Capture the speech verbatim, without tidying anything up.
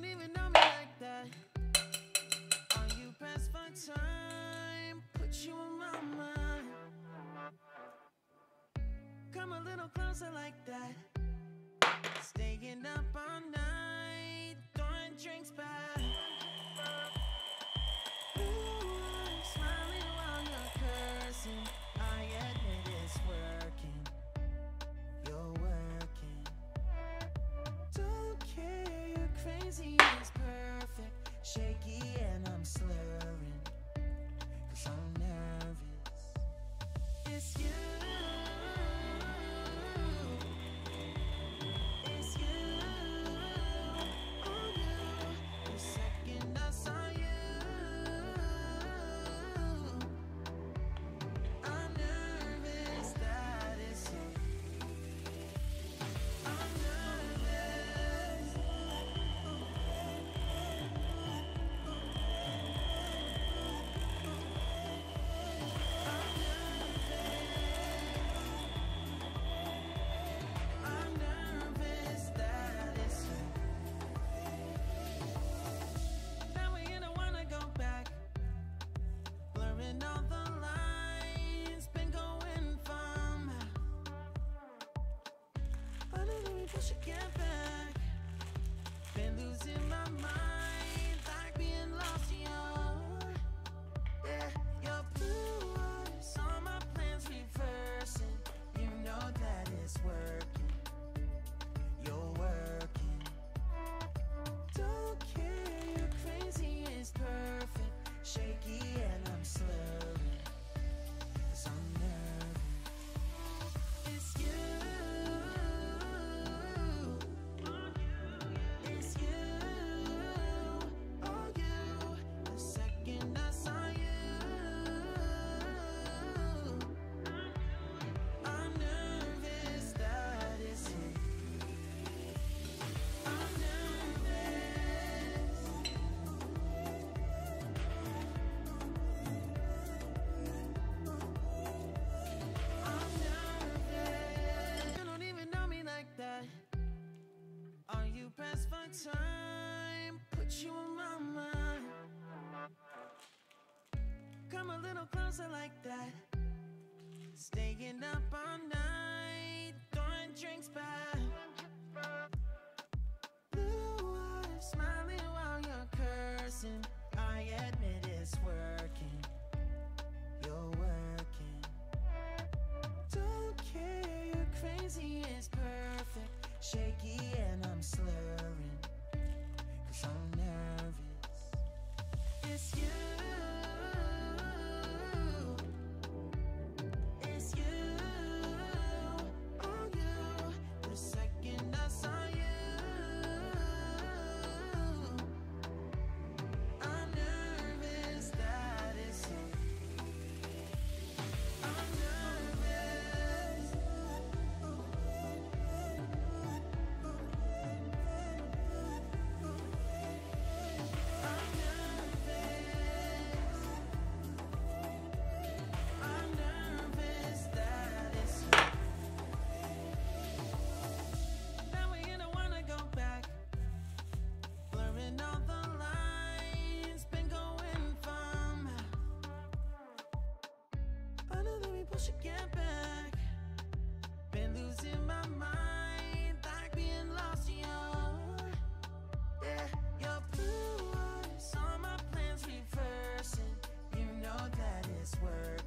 don't even know me like that. Are you pressed for time? Put you in my mind. Come a little closer like that. Staying up all night, throwing drinks back. Ooh, I'm smiling while you're cursing. I admit it's working. You're working. Don't care, you're crazy, it's perfect. Shaky and I'm slurring, 'cause I'm nervous. It's you. It's you. Oh, you. The second I saw you, I'm nervous that it's you. I'm nervous. I'm nervous that it's you. Now we don't wanna go back. Blurring all the lines, been going from. But I know we should get back. Been losing my mind, like being lost, yo. Yeah, your blue eyes, all my plans reversing. You know that it's working. You're working. Don't care, you're crazy, it's perfect. Shaky and I'm slurring, 'cause I'm nervous. It's you. It's you. Oh, you. The second I saw you, I'm nervous that it's you. I'm nervous. I'm nervous. You don't even know me like that. Are you pressed for time? Put you in my mind. Come a little closer like that. Staying up all night, throwing drinks back. Blue eyes, smiling while you're cursing. I admit it's working. You're working. Don't care, you're crazy, it's perfect. Shaky and I'm slurring, 'cause I'm nervous. It's you. It's you. Oh, you. The second I saw you, I'm nervous that it's you. I'm nervous. I'm nervous. I'm nervous that it's you. Now we don't wanna go back. Blurring all the lines, been going from. I know that we should get back. Been losing my mind, like being lost, yo. Yeah, your blue eyes, all my plans reversing. You know that it's working.